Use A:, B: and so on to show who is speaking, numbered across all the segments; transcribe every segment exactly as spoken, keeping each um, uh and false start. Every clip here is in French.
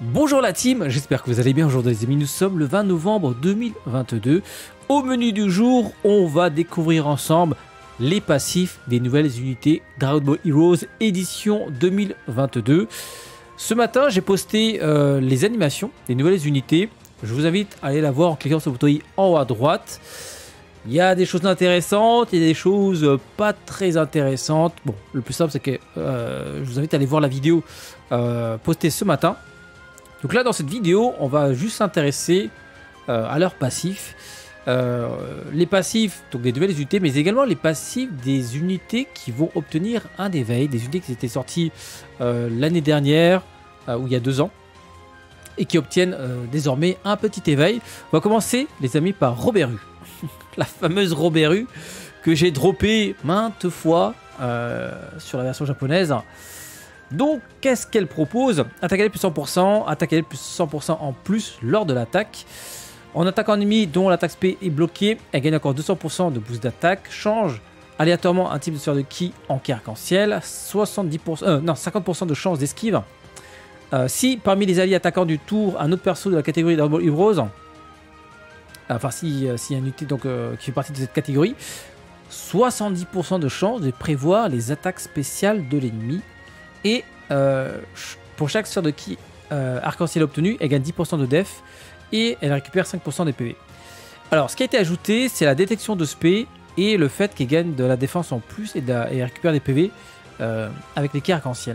A: Bonjour la team, j'espère que vous allez bien aujourd'hui les amis, nous sommes le vingt novembre deux mille vingt-deux. Au menu du jour, on va découvrir ensemble les passifs des nouvelles unités Dragon Ball Heroes édition deux mille vingt-deux. Ce matin, j'ai posté euh, les animations des nouvelles unités. Je vous invite à aller la voir en cliquant sur le bouton i en haut à droite. Il y a des choses intéressantes, il y a des choses pas très intéressantes. Bon, le plus simple, c'est que euh, je vous invite à aller voir la vidéo euh, postée ce matin. Donc là, dans cette vidéo, on va juste s'intéresser euh, à leurs passifs. Euh, les passifs donc des nouvelles unités, mais également les passifs des unités qui vont obtenir un éveil. Des unités qui étaient sorties euh, l'année dernière, euh, ou il y a deux ans, et qui obtiennent euh, désormais un petit éveil. On va commencer, les amis, par Robéru. La fameuse Robéru que j'ai droppée maintes fois euh, sur la version japonaise. Donc, qu'est-ce qu'elle propose? Attaquer plus cent pour cent, attaquer plus cent pour cent en plus lors de l'attaque. En attaquant un ennemi dont l'attaque spé est bloquée, elle gagne encore deux cents pour cent de boost d'attaque. Change aléatoirement un type de sort de ki en ki arc-en-ciel. soixante-dix pour cent, euh, non, cinquante pour cent de chance d'esquive. Euh, si parmi les alliés attaquants du tour, un autre perso de la catégorie Dragon Ball Heroes, enfin si, euh, si y a une unité donc, euh, qui fait partie de cette catégorie, soixante-dix pour cent de chance de prévoir les attaques spéciales de l'ennemi. Et euh, pour chaque sort de ki euh, arc-en-ciel obtenu, elle gagne dix pour cent de def et elle récupère cinq pour cent des P V. Alors, ce qui a été ajouté, c'est la détection de spé et le fait qu'elle gagne de la défense en plus et, de la, et elle récupère des P V euh, avec les ki arc-en-ciel.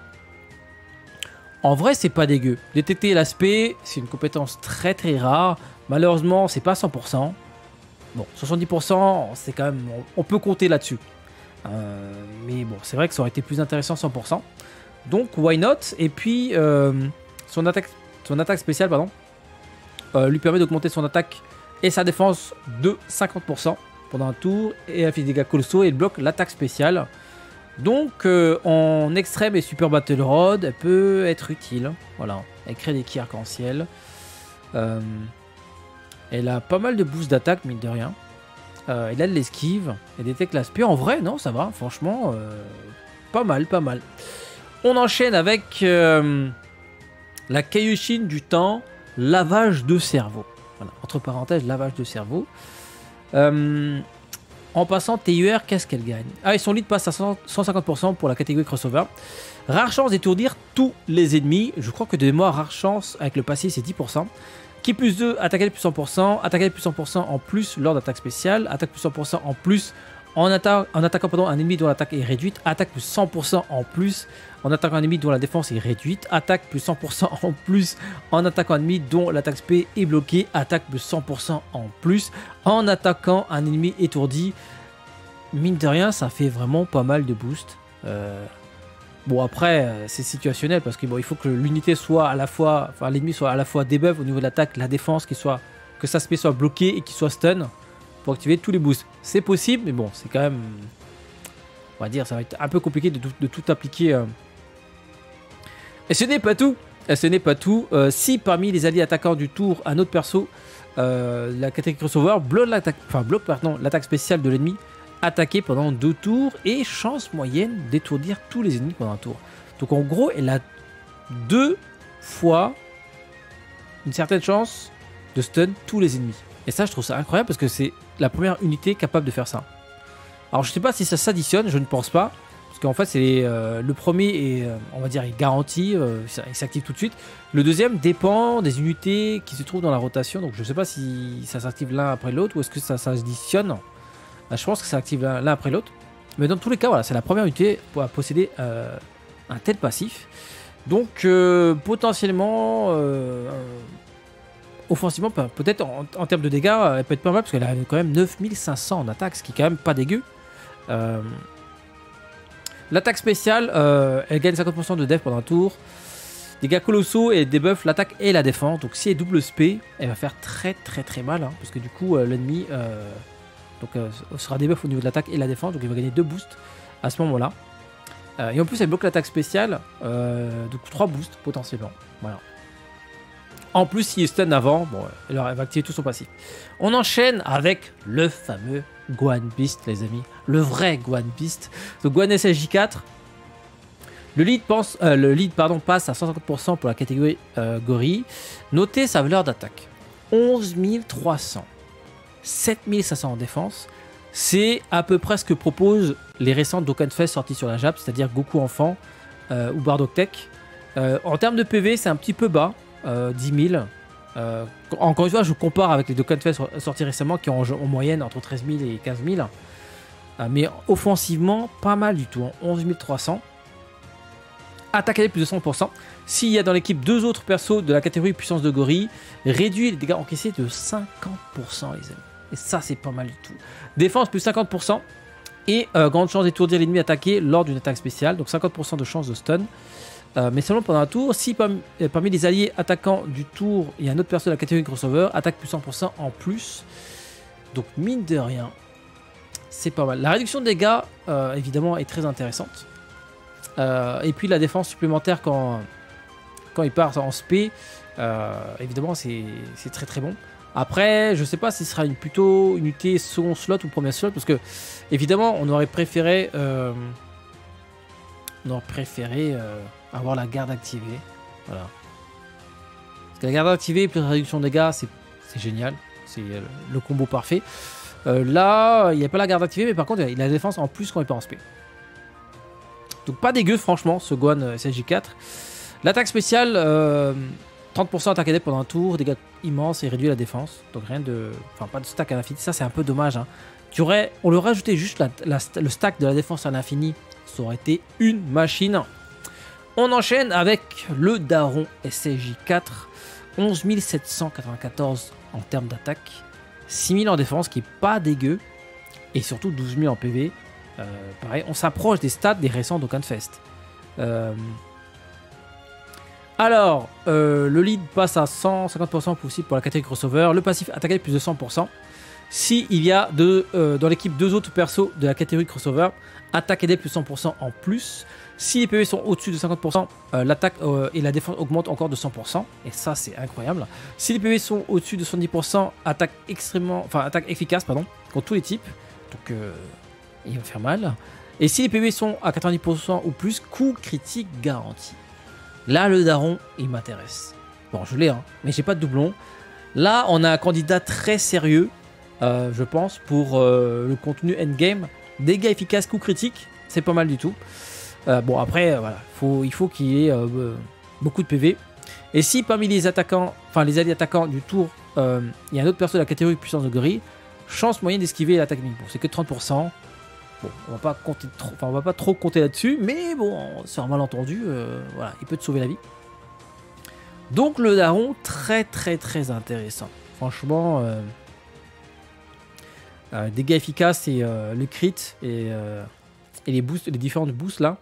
A: En vrai, c'est pas dégueu. Détecter l'aspect, c'est une compétence très très rare. Malheureusement, c'est pas cent pour cent. Bon, soixante-dix pour cent, c'est quand même, on, on peut compter là-dessus. Euh, mais bon, c'est vrai que ça aurait été plus intéressant cent pour cent. Donc, why not? Et puis, euh, son, attaque, son attaque spéciale pardon, euh, lui permet d'augmenter son attaque et sa défense de cinquante pour cent pendant un tour. Et elle fait des dégâts colossaux et elle bloque l'attaque spéciale. Donc, euh, en extrême et super battle rod, elle peut être utile. Voilà, elle crée des ki arc-en-ciel. Euh, elle a pas mal de boosts d'attaque, mine de rien. Euh, elle a de l'esquive, elle détecte l'aspect. En vrai, non, ça va, franchement, euh, pas mal, pas mal. On enchaîne avec euh, la Kaioshin du temps, lavage de cerveau. Voilà, entre parenthèses, lavage de cerveau. Euh, en passant T U R, qu'est-ce qu'elle gagne? Ah, et son lead passe à cent cinquante pour cent pour la catégorie crossover. Rare chance d'étourdir tous les ennemis. Je crois que de mémoire, rare chance avec le passé, c'est dix pour cent. Ki plus deux, attaquer plus cent pour cent, attaquer plus cent pour cent en plus lors d'attaque spéciale, attaque plus cent pour cent en plus en, atta en attaquant pardon, un ennemi dont l'attaque est réduite, attaque plus cent pour cent en plus en attaquant un ennemi dont la défense est réduite, attaque plus cent pour cent en plus en attaquant un ennemi dont l'attaque spé est bloquée, attaque plus cent pour cent en plus en attaquant un ennemi étourdi. Mine de rien, ça fait vraiment pas mal de boost. Euh... Bon, après, c'est situationnel parce que bon, il faut que l'unité soit à la fois, enfin l'ennemi soit à la fois debuff au niveau de l'attaque, la défense, qu'il soit, que sa spé soit bloqué et qu'il soit stun pour activer tous les boosts. C'est possible, mais bon, c'est quand même, on va dire, ça va être un peu compliqué de tout, de tout appliquer. Euh. Et ce n'est pas tout. Et ce n'est pas tout. Euh, si parmi les alliés attaquants du tour, un autre perso, euh, la catégorie crossover bloque l'attaque, enfin bloque pardon, l'attaque spéciale de l'ennemi. Attaquer pendant deux tours et chance moyenne d'étourdir tous les ennemis pendant un tour. Donc en gros, elle a deux fois une certaine chance de stun tous les ennemis. Et ça, je trouve ça incroyable parce que c'est la première unité capable de faire ça. Alors je sais pas si ça s'additionne, je ne pense pas. Parce qu'en fait, c'est euh, le premier est, euh, on va dire, est garanti, euh, il s'active tout de suite. Le deuxième dépend des unités qui se trouvent dans la rotation. Donc je ne sais pas si ça s'active l'un après l'autre ou est-ce que ça s'additionne. Je pense que ça active l'un après l'autre. Mais dans tous les cas, voilà, c'est la première unité pour posséder euh, un tel passif. Donc, euh, potentiellement, euh, offensivement, peut-être en, en termes de dégâts, elle peut être pas mal parce qu'elle a quand même neuf mille cinq cents en attaque, ce qui est quand même pas dégueu. Euh, L'attaque spéciale, euh, elle gagne cinquante pour cent de def pendant un tour. Dégâts colossaux et debuff l'attaque et la défense. Donc, si elle double spé, elle va faire très très très mal. Hein, parce que du coup, euh, l'ennemi. Euh, Donc, euh, sera debuff au niveau de l'attaque et la défense. Donc, il va gagner deux boosts à ce moment-là. Euh, et en plus, elle bloque l'attaque spéciale. Euh, donc, trois boosts potentiellement. Voilà. En plus, s'il est stun avant, bon, alors, elle va activer tout son passif. On enchaîne avec le fameux Gohan Beast, les amis. Le vrai Gohan Beast. Donc, Gohan S S J quatre. Le lead, pense, euh, le lead pardon, passe à cent cinquante pour cent pour la catégorie euh, gorille. Notez sa valeur d'attaque. onze mille trois cents. sept mille cinq cents en défense. C'est à peu près ce que proposent les récents Dokkanfest sortis sur la Jap, c'est-à-dire Goku Enfant euh, ou Bardock Tech. Euh, en termes de P V, c'est un petit peu bas, euh, dix mille. Euh, encore une fois, je compare avec les Dokkanfest sortis récemment qui ont en, en moyenne entre treize mille et quinze mille. Euh, mais offensivement, pas mal du tout, hein, onze mille trois cents. Attaque à plus de cent pour cent. S'il y a dans l'équipe deux autres persos de la catégorie puissance de gorille, réduit les dégâts encaissés de cinquante pour cent, les amis. Et ça, c'est pas mal du tout. Défense plus cinquante pour cent. Et euh, grande chance d'étourdir l'ennemi attaqué lors d'une attaque spéciale. Donc cinquante pour cent de chance de stun. Euh, mais seulement pendant un tour. Si parmi, euh, parmi les alliés attaquants du tour, il y a un autre perso de la catégorie crossover, attaque plus cent pour cent en plus. Donc mine de rien, c'est pas mal. La réduction de dégâts, euh, évidemment, est très intéressante. Euh, et puis la défense supplémentaire quand, quand il part en spé, euh, évidemment, c'est très très bon. Après, je sais pas si ce sera une, plutôt une unité second slot ou premier slot, parce que évidemment, on aurait préféré, euh, on aurait préféré euh, avoir la garde activée. Voilà. Parce que la garde activée plus la réduction de dégâts, c'est génial, c'est le combo parfait. Euh, là, il n'y a pas la garde activée, mais par contre, il a la défense en plus quand il part en spé. Donc pas dégueu, franchement, ce Gohan S J quatre. L'attaque spéciale. Euh, trente pour cent attaque adepte pendant un tour, dégâts immenses et réduit la défense. Donc rien de... Enfin, pas de stack à l'infini. Ça, c'est un peu dommage. Hein. Tu aurais... On leur rajoutait juste la, la, le stack de la défense à l'infini. Ça aurait été une machine. On enchaîne avec le Daron S J quatre. onze mille sept cent quatre-vingt-quatorze en termes d'attaque. six mille en défense, qui est pas dégueu. Et surtout douze mille en P V. Euh, pareil, on s'approche des stats des récents Dokkanfest. Euh... Alors, euh, le lead passe à cent cinquante pour cent possible pour la catégorie crossover. Le passif attaqué plus de cent pour cent. Si il y a de, euh, dans l'équipe deux autres persos de la catégorie crossover, attaque aidée plus cent pour cent en plus. Si les P V sont au-dessus de cinquante pour cent, euh, l'attaque euh, et la défense augmentent encore de cent pour cent. Et ça, c'est incroyable. Si les P V sont au-dessus de soixante-dix pour cent, attaque extrêmement, enfin attaque efficace, pardon, contre tous les types. Donc, euh, il va faire mal. Et si les P V sont à quatre-vingt-dix pour cent ou plus, coup critique garanti. Là, le Daron, il m'intéresse. Bon, je l'ai, hein, mais j'ai pas de doublon. Là, on a un candidat très sérieux, euh, je pense, pour euh, le contenu endgame. Dégâts efficaces, coup critique, c'est pas mal du tout. Euh, bon, après, euh, voilà, faut, il faut qu'il y ait euh, beaucoup de P V. Et si parmi les attaquants, enfin les alliés attaquants du tour, euh, il y a un autre perso de la catégorie puissance de gorille, chance moyenne d'esquiver l'attaque ennemie. Bon, c'est que trente pour cent. Bon, on va pas compter trop, enfin, on va pas trop compter là-dessus, mais bon, sur un malentendu, euh, voilà, il peut te sauver la vie. Donc le Daron, très très très intéressant. Franchement, euh, euh, dégâts efficaces et euh, le crit et, euh, et les boosts, les différentes boosts là.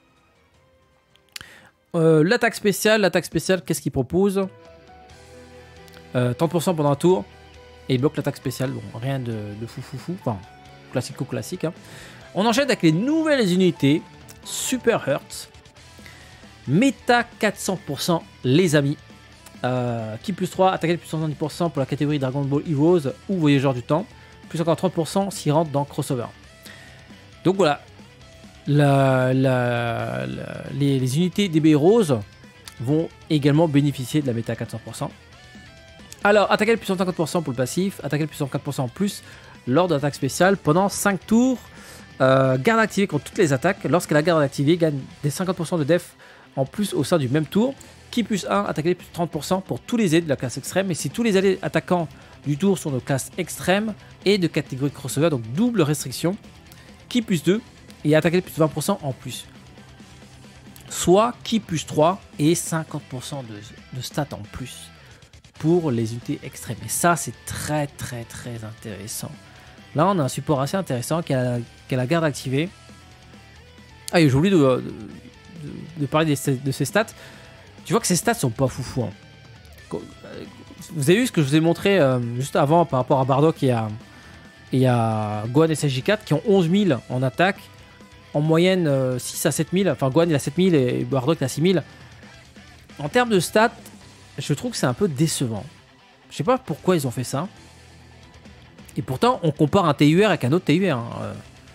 A: Euh, l'attaque spéciale, l'attaque spéciale, qu'est-ce qu'il propose? euh, trente pour cent pendant un tour et il bloque l'attaque spéciale. Bon, rien de, de fou fou fou, enfin classico-classique. Hein. On enchaîne avec les nouvelles unités. Super Hurt. Méta quatre cents pour cent, les amis. Euh, qui plus trois, attaquer plus soixante-dix pour cent pour la catégorie Dragon Ball Heroes ou Voyageurs du Temps. Plus encore trente pour cent s'ils rentrent dans Crossover. Donc voilà. La, la, la, les, les unités D B Heroes vont également bénéficier de la méta quatre cents pour cent. Alors, attaquer plus cent cinquante pour cent pour le passif. Attaquer plus cent quatre pour cent en plus lors de l'attaque spéciale pendant cinq tours. Euh, garde activée contre toutes les attaques. Lorsque la garde activée gagne des cinquante pour cent de def en plus au sein du même tour. Qui plus un, attaquer plus trente pour cent pour tous les alliés de la classe extrême. Et si tous les alliés attaquants du tour sont de classe extrême et de catégorie crossover, donc double restriction. Qui plus deux et attaquer plus vingt pour cent en plus. Soit qui plus trois et cinquante pour cent de, de stats en plus pour les unités extrêmes. Et ça, c'est très très très intéressant. Là, on a un support assez intéressant qui a, qui a la garde activée. Ah, et j'ai oublié de, de, de, de parler de, de ces stats. Tu vois que ces stats sont pas foufou. Hein. Vous avez vu ce que je vous ai montré euh, juste avant par rapport à Bardock et à, et à Gohan S J quatre qui ont onze mille en attaque. En moyenne euh, six à sept mille. Enfin, Gohan il a sept mille et Bardock il a six mille. En termes de stats, je trouve que c'est un peu décevant. Je sais pas pourquoi ils ont fait ça. Et pourtant, on compare un T U R avec un autre T U R. Hein.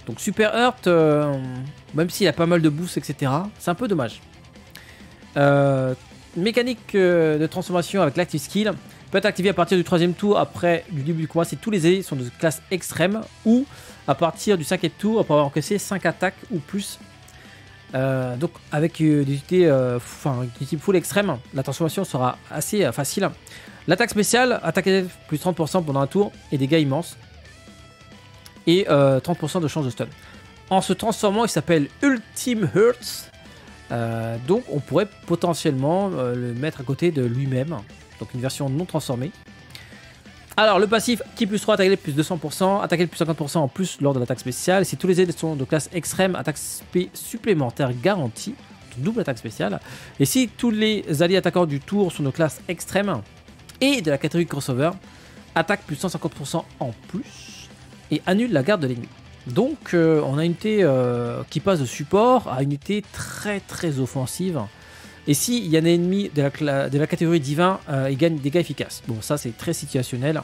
A: Donc Super Hurt, euh, même s'il a pas mal de boosts, et cetera, c'est un peu dommage. Euh, mécanique euh, de transformation avec l'active skill peut être activé à partir du troisième tour après du début du combat si tous les alliés sont de classe extrême ou à partir du cinquième tour après avoir encaissé cinq attaques ou plus. Euh, donc avec euh, des unités euh, enfin, du type full extrême, la transformation sera assez euh, facile. L'attaque spéciale, attaque plus trente pour cent pendant un tour et dégâts immenses. Et euh, trente pour cent de chance de stun. En se transformant, il s'appelle Ultime Hurts. Euh, donc on pourrait potentiellement euh, le mettre à côté de lui-même. Donc une version non transformée. Alors le passif, qui plus trois, attaquer plus deux cents pour cent, attaquer plus cinquante pour cent en plus lors de l'attaque spéciale. Si tous les aides sont de classe extrême, attaque spé supplémentaire garantie. Double attaque spéciale. Et si tous les alliés attaquants du tour sont de classe extrême et de la catégorie crossover, attaque plus cent cinquante pour cent en plus. Et annule la garde de l'ennemi. Donc euh, on a une unité euh, qui passe de support à une unité très très offensive. Et s'il y a un ennemi de la, de la catégorie divin, euh, il gagne des dégâts efficaces. Bon, ça c'est très situationnel.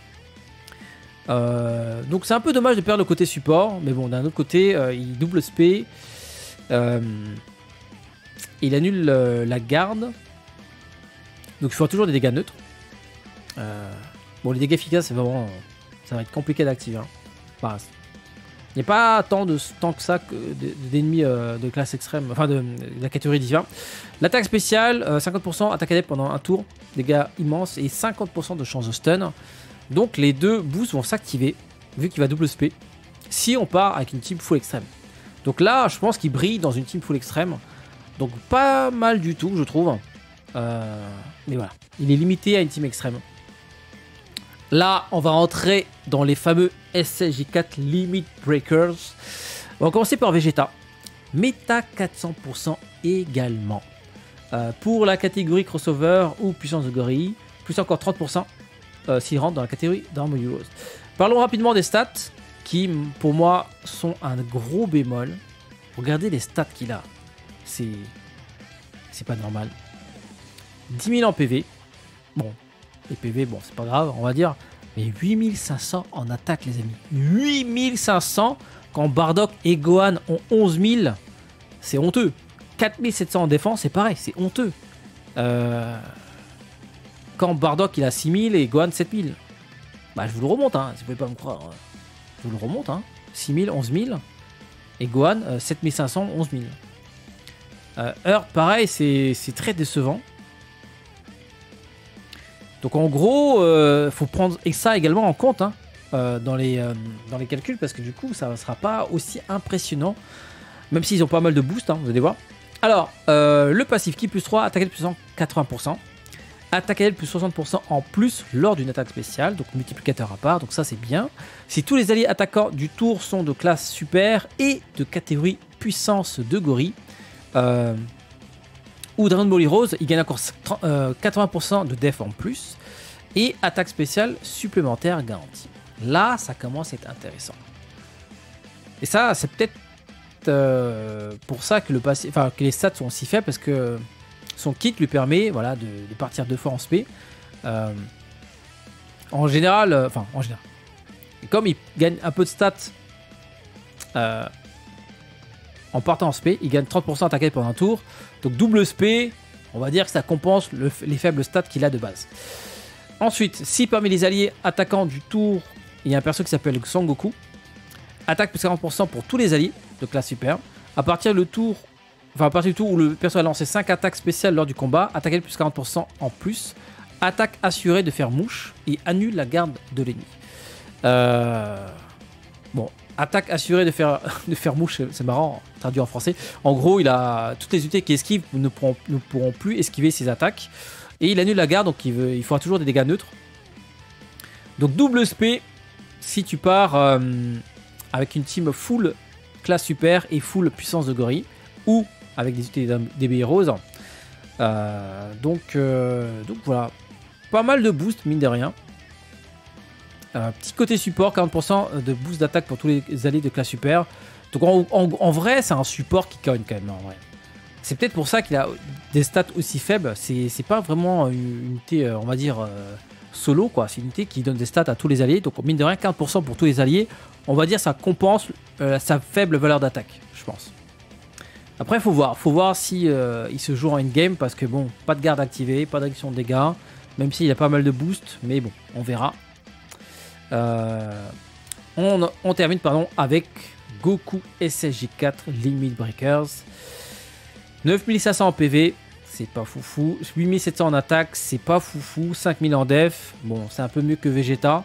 A: Euh, donc c'est un peu dommage de perdre le côté support. Mais bon, d'un autre côté, euh, il double spé. Euh, il annule euh, la garde. Donc il fera toujours des dégâts neutres. Euh, bon, les dégâts efficaces, c'est vraiment... Ça va être compliqué d'activer. Hein. Enfin, il n'y a pas tant, de, tant que ça d'ennemis euh, de classe extrême, enfin de, de la catégorie divin. L'attaque spéciale, euh, cinquante pour cent attaque adepte pendant un tour, dégâts immenses et cinquante pour cent de chance de stun. Donc les deux boosts vont s'activer, vu qu'il va double spé, si on part avec une team full extrême. Donc là, je pense qu'il brille dans une team full extrême. Donc pas mal du tout, je trouve. Euh, mais voilà, il est limité à une team extrême. Là, on va rentrer dans les fameux S S J quatre Limit Breakers. On va commencer par Vegeta. Méta quatre cents pour cent également. Euh, pour la catégorie crossover ou puissance de gorille, plus encore trente pour cent euh, s'il rentre dans la catégorie d'Armor Heroes. Parlons rapidement des stats qui, pour moi, sont un gros bémol. Regardez les stats qu'il a. C'est... C'est pas normal. dix mille en P V. Bon. Les P V, bon, c'est pas grave, on va dire. Mais huit mille cinq cents en attaque, les amis. huit mille cinq cents quand Bardock et Gohan ont onze mille. C'est honteux. quatre mille sept cents en défense, c'est pareil, c'est honteux. Euh... Quand Bardock il a six mille et Gohan sept mille. Bah, je vous le remonte, hein, si vous pouvez pas me croire. Je vous le remonte, hein. six mille, onze mille. Et Gohan, euh, sept mille cinq cents, onze mille. Euh, Hurt, pareil, c'est très décevant. Donc en gros, il euh, faut prendre ça également en compte hein, euh, dans, les, euh, dans les calculs parce que du coup, ça ne sera pas aussi impressionnant, même s'ils ont pas mal de boost, hein, vous allez voir. Alors, euh, le passif qui plus trois, attaque plus quatre-vingts pour cent, attaque plus soixante pour cent en plus lors d'une attaque spéciale, donc multiplicateur à part, donc ça c'est bien. Si tous les alliés attaquants du tour sont de classe super et de catégorie puissance de gorille, euh, ou Dragon Ball Heroes, il gagne encore quatre-vingts pour cent de def en plus et attaque spéciale supplémentaire garantie. Là, ça commence à être intéressant. Et ça, c'est peut-être euh, pour ça que, le passé, enfin, que les stats sont si faibles parce que son kit lui permet voilà, de, de partir deux fois en spé. Euh, en général, euh, enfin, en général, comme il gagne un peu de stats euh, en partant en spé, il gagne trente pour cent attaqué pendant un tour. Donc double spé, on va dire que ça compense le, les faibles stats qu'il a de base. Ensuite, si parmi les alliés attaquants du tour, il y a un perso qui s'appelle Son Goku, attaque plus quarante pour cent pour tous les alliés de classe super. À partir, le tour, enfin, à partir du tour où le perso a lancé cinq attaques spéciales lors du combat, attaquer plus quarante pour cent en plus, attaque assurée de faire mouche et annule la garde de l'ennemi. Euh... Bon, attaque assurée de faire, de faire mouche, c'est marrant, traduit en français. En gros, il a toutes les unités qui esquivent ne pourront, ne pourront plus esquiver ses attaques. Et il annule la garde, donc il, veut, il fera toujours des dégâts neutres. Donc double spé, si tu pars euh, avec une team full classe super et full puissance de gorille, ou avec des unités D B Heroes. Euh, donc, euh, donc voilà, pas mal de boost, mine de rien. Euh, petit côté support, quarante pour cent de boost d'attaque pour tous les alliés de classe super. Donc en, en, en vrai, c'est un support qui cogne quand même. En vrai. C'est peut-être pour ça qu'il a des stats aussi faibles. C'est pas vraiment une unité, on va dire, euh, solo, quoi. C'est une unité qui donne des stats à tous les alliés. Donc, mine de rien, quarante pour cent pour tous les alliés. On va dire ça compense euh, sa faible valeur d'attaque, je pense. Après, il faut voir. faut voir si euh, il se joue en endgame parce que, bon, pas de garde activée, pas d'addiction de dégâts. Même s'il y a pas mal de boost. Mais bon, on verra. Euh, on, on termine pardon, avec Goku S S J quatre Limit Breakers. neuf mille cinq cents en P V. C'est pas foufou. huit mille sept cents en attaque. C'est pas foufou. cinq mille en def. Bon, c'est un peu mieux que Vegeta.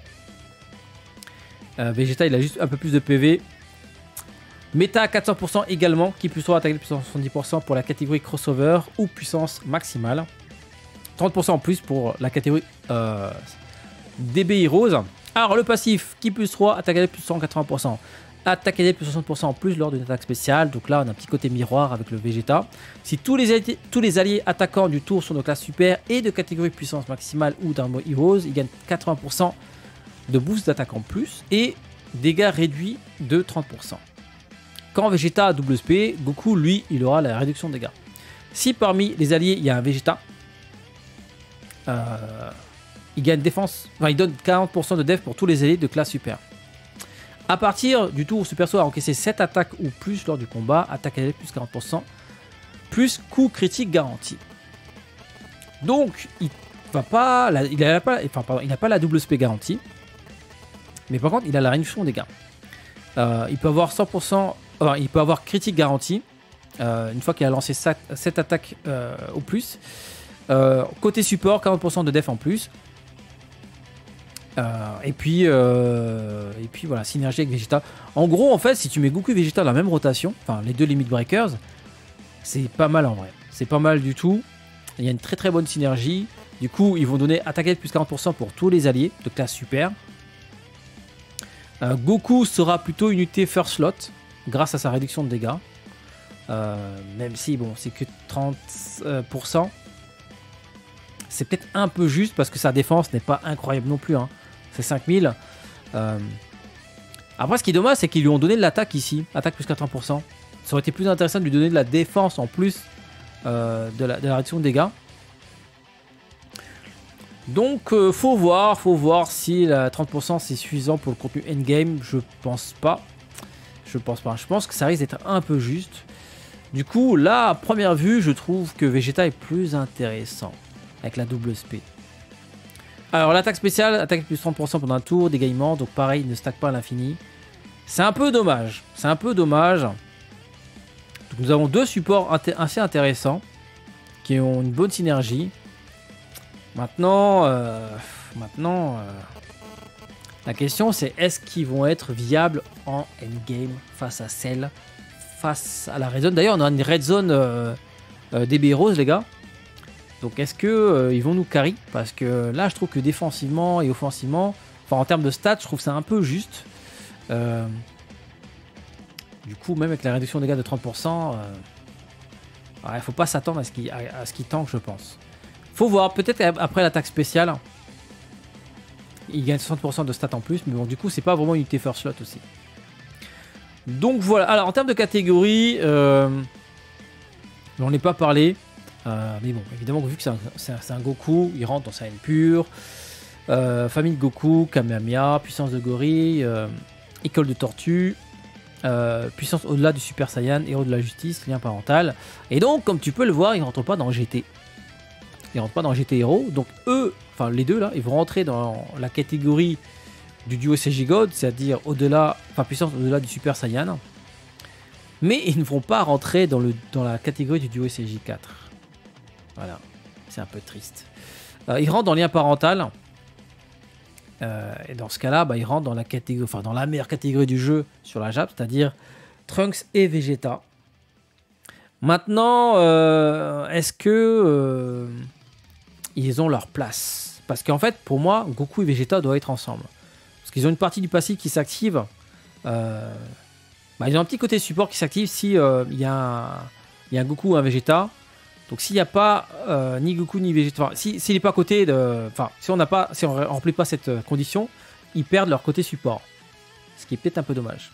A: Euh, Vegeta, il a juste un peu plus de P V. Méta à quatre cents pour cent également, qui plus trois attaque de puissance soixante-dix pour cent pour la catégorie crossover ou puissance maximale. trente pour cent en plus pour la catégorie euh, D B Heroes. Alors le passif, qui plus trois, attaque de plus cent quatre-vingts pour cent. Attaque de plus soixante pour cent en plus lors d'une attaque spéciale. Donc là, on a un petit côté miroir avec le Vegeta. Si tous les, alliés, tous les alliés attaquants du tour sont de classe super et de catégorie puissance maximale ou d'Armor Heroes, ils gagnent quatre-vingts pour cent de boost d'attaque en plus et dégâts réduits de trente pour cent. Quand Vegeta a double S P, Goku, lui, il aura la réduction de dégâts. Si parmi les alliés, il y a un Vegeta, euh, il gagne défense, enfin, il donne quarante pour cent de def pour tous les alliés de classe super. A partir du tour où ce perso a encaissé sept attaques ou plus lors du combat, attaque à plus quarante pour cent, plus coup critique garanti. Donc, il va pas, la, il n'a pas, enfin, pardon, il n'a pas la double S P garantie, mais par contre, il a la réduction des dégâts. Euh, il peut avoir cent pour cent, enfin, il peut avoir critique garantie euh, une fois qu'il a lancé sept attaques euh, au plus. Euh, côté support, quarante pour cent de def en plus. Euh, et puis, euh, et puis voilà, synergie avec Vegeta. En gros, en fait, si tu mets Goku et Vegeta dans la même rotation, enfin les deux Limit Breakers, c'est pas mal en vrai. C'est pas mal du tout. Il y a une très très bonne synergie. Du coup, ils vont donner attaque de plus quarante pour cent pour tous les alliés de classe super. Euh, Goku sera plutôt une unité first slot grâce à sa réduction de dégâts. Euh, même si bon, c'est que trente pour cent. C'est peut-être un peu juste parce que sa défense n'est pas incroyable non plus. Hein. C'est cinq mille. Euh... Après, ce qui est dommage, c'est qu'ils lui ont donné de l'attaque ici. Attaque plus quatre-vingts pour cent. Ça aurait été plus intéressant de lui donner de la défense en plus euh, de, la, de la réduction de dégâts. Donc, euh, faut voir. Faut voir si la trente pour cent c'est suffisant pour le contenu endgame. Je pense pas. Je pense pas. Je pense que ça risque d'être un peu juste. Du coup, là, à première vue, je trouve que Vegeta est plus intéressant. Avec la double S P. Alors l'attaque spéciale, attaque plus trente pour cent pendant un tour, dégaiement, donc pareil, il ne stack pas à l'infini. C'est un peu dommage. C'est un peu dommage. Donc, nous avons deux supports inté assez intéressants qui ont une bonne synergie. Maintenant, euh, maintenant euh, la question c'est est-ce qu'ils vont être viables en endgame face à Cell, face à la Red Zone. D'ailleurs, on a une Red Zone euh, euh, D B Heroes, les gars. Donc est-ce que euh, ils vont nous carry? Parce que là je trouve que défensivement et offensivement, enfin en termes de stats, je trouve ça un peu juste. Euh, du coup, même avec la réduction de dégâts de trente pour cent, il euh, ouais, faut pas s'attendre à ce qu'il à, à ce qu'il tank, je pense. Faut voir, peut-être après l'attaque spéciale, il gagne soixante pour cent de stats en plus, mais bon du coup c'est pas vraiment une unité first slot aussi. Donc voilà, alors en termes de catégorie, euh, j'en ai pas parlé. Euh, mais bon, évidemment, vu que c'est un, un, un Goku, il rentre dans sa haine pure. Euh, famille de Goku, Kamehameha, puissance de gorille, euh, école de tortue, euh, puissance au-delà du Super Saiyan, héros de la justice, lien parental. Et donc, comme tu peux le voir, ils rentrent pas dans G T. Ils rentrent pas dans G T Hero. Donc eux, enfin les deux là, ils vont rentrer dans la catégorie du duo S S J God, c'est-à-dire au-delà, enfin puissance au-delà du Super Saiyan. Mais ils ne vont pas rentrer dans, le, dans la catégorie du duo S S J quatre. Voilà, c'est un peu triste. Euh, il rentre dans le lien parental. Euh, et dans ce cas-là, bah, il rentre dans la catégorie, enfin dans la meilleure catégorie du jeu sur la Jap, c'est-à-dire Trunks et Vegeta. Maintenant, euh, est-ce que euh, ils ont leur place? Parce qu'en fait, pour moi, Goku et Vegeta doivent être ensemble. Parce qu'ils ont une partie du passif qui s'active. Euh, bah, ils ont un petit côté support qui s'active si euh, il y a un, il y a un Goku ou un Vegeta. Donc s'il n'y a pas euh, ni Goku ni Vegeta, enfin, s'il si, n'est pas à côté de, enfin si on n'a pas, si on remplit pas cette euh, condition, ils perdent leur côté support, ce qui est peut-être un peu dommage.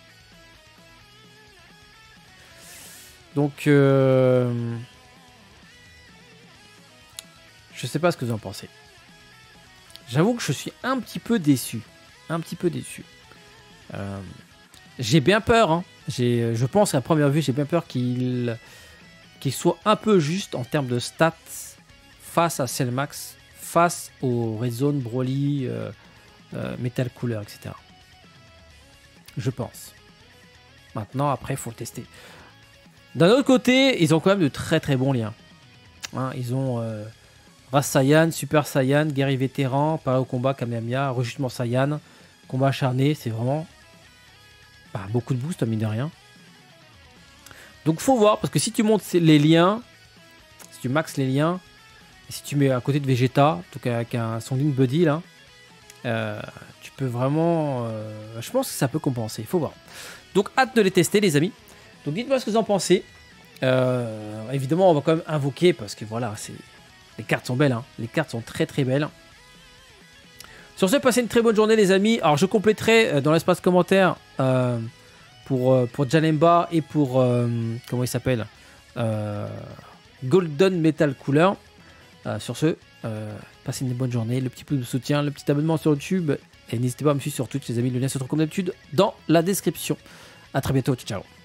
A: Donc euh, je sais pas ce que vous en pensez. j'avoue que je suis un petit peu déçu. Un petit peu déçu. Euh, j'ai bien peur. Hein. J'ai, je pense à première vue, j'ai bien peur qu'il, qu'il soit un peu juste en termes de stats face à Cellmax, face au Red Zone, Broly, euh, euh, Metal Cooler, et cetera. Je pense. Maintenant, après, il faut le tester. D'un autre côté, ils ont quand même de très très bons liens. Hein, ils ont euh, Race Saiyan, Super Saiyan, guerrier vétéran, paré au combat, Kamehameha, rejustement Saiyan, combat acharné, c'est vraiment bah, beaucoup de boost, mine de rien. Donc faut voir, parce que si tu montes les liens, si tu maxes les liens, et si tu mets à côté de Vegeta, donc avec un Son Link Buddy là, euh, tu peux vraiment... Euh, je pense que ça peut compenser, il faut voir. Donc hâte de les tester les amis. Donc dites-moi ce que vous en pensez. Euh, évidemment on va quand même invoquer, parce que voilà, c'est... les cartes sont belles, hein. Les cartes sont très très belles. Sur ce, passez une très bonne journée les amis. Alors je compléterai dans l'espace commentaire euh, pour, euh, pour Janemba et pour, euh, comment il s'appelle euh, Golden Metal Cooler. Euh, sur ce, euh, passez une bonne journée, le petit pouce de soutien, le petit abonnement sur YouTube. Et n'hésitez pas à me suivre sur Twitch les amis, le lien se trouve comme d'habitude dans la description. A très bientôt, ciao ciao.